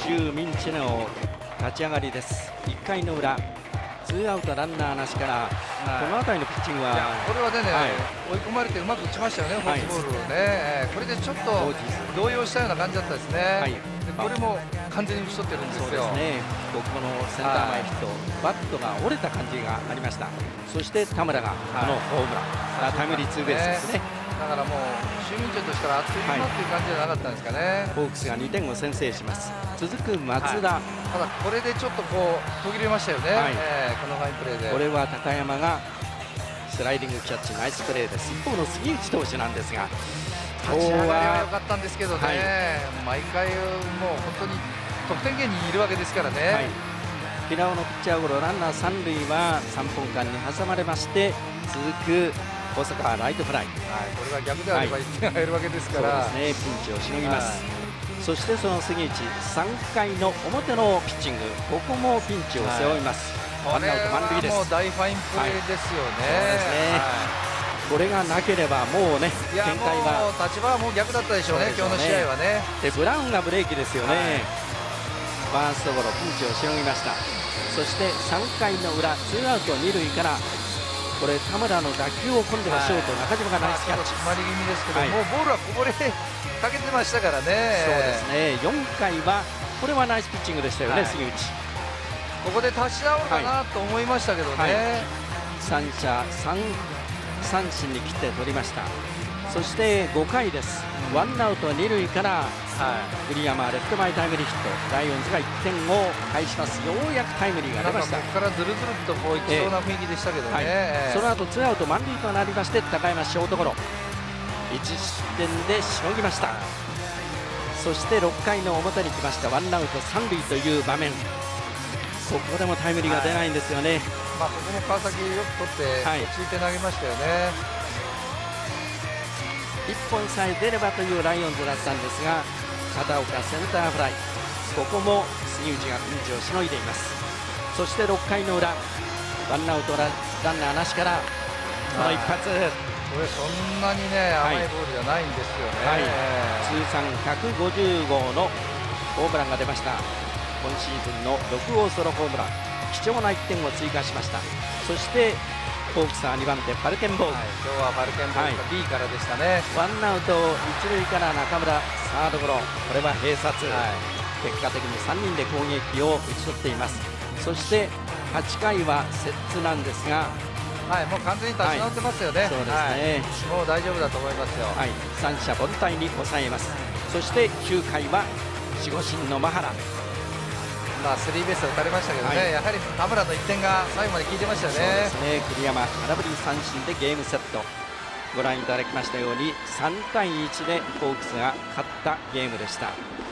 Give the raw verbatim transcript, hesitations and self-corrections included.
十ミンチの立ち上がりです。いっかいの裏、ツーアウトランナーなしから、はい、この辺りのピッチングは、 これはね、はい、追い込まれてうまく打ちましたよね、フォークボールをね、はい、これでちょっと動揺したような感じだったですね、はい、でこれも完全に打ち取ってるんですよ。 そうですね、ここのセンター前ヒット、バットが折れた感じがありました。そして田村がこのホームラン、はい、タイムリーツーベースですね。 だからもうシュミンチェとしたらあっという間っていう感じじゃなかったんですかね。 ホークスがにてんを先制します。続く松田、はい、 ただこれでちょっとこう途切れましたよね、はい、えー、このファインプレーで。 これは高山がスライディングキャッチ、ナイスプレーです。一方の杉内投手なんですが、 立ち上がりは良かったんですけどね、はい、毎回もう本当に得点圏にいるわけですからね、はい、 平尾のピッチャーゴロ、ランナー三塁はさんぼんかんに挟まれまして、続く大阪ライトフライ、はい、 これが逆であればいってん入るわけですから、 そうですね、ピンチをしのぎます。そしてその杉内、さんかいの表のピッチング、ここもピンチを背負います。ワンアウト満塁です。 もう大ファインプレーですよね。 はい、そうですね、はい、これがなければもうね、展開は立場はもう逆だったでしょうね、今日の試合はね。 でブラウンがブレーキですよね、はい、ファーストゴロ、ピンチをしのぎました。そしてさんかいの裏、ツーアウトに塁からこれ田村の打球を今度はショート、はい、中島がナイスキャッチ、 詰まり気味ですけど、はい、もうボールはこぼれかけてましたからね。 そうですね、よんかいはこれはナイスピッチングでしたよね、はい、杉内。 ここで立ち直るかなと思いましたけどね、はいはい、 三者三三振に切って取りました。そしてごかいです、ワンアウトに塁から、はい、栗山レフト前タイムリーヒット、ライオンズがいってんを返します。ようやくタイムリーが出ました。 ここからずるずるとこういきそうな雰囲気でしたけどね、えーはい、 その後ツーアウト満塁となりまして、高山ショートゴロ、いち失点でしのぎました。そしてろっかいの表に来ました、ワンアウト三塁という場面、ここでもタイムリーが出ないんですよね、はい、 まあ、ここも川崎よく取って落ち着いて投げましたよね、 いっぽんさえ出ればというライオンズだったんですが、片岡センターフライ、ここも杉内がピンチをしのいでいます。そしてろっかいの裏、ワンアウトランナーなしからこの一発、これそんなにね甘いボールじゃないんですよね、はいはい、 通算ひゃくごじゅうごうのホームランが出ました。今シーズンのろくごうソロホームラン、貴重ないってんを追加しました。そしてホークスはにばんてファルケンボール、はい、 今日はファルケンボールが B からでしたね、 ワンアウト一塁から中村サードゴロ、これは併殺、はい、結果的にさんにんで攻撃を打ち取っています。そしてはちかいは摂津なんですが、 はい、もう完全に立ち直ってますよね、はい、 そうですね、 はい、もう大丈夫だと思いますよ、 はい、三者凡退に抑えます。そしてきゅうかいは守護神のマハラ、 まあ、スリーベースを打たれましたけどね、はい、やはり田村のいってんが最後まで効いてましたよね。 そうですね、栗山空振り三振でゲームセット、ご覧いただきましたようにさんたいいちでホークスが勝ったゲームでした。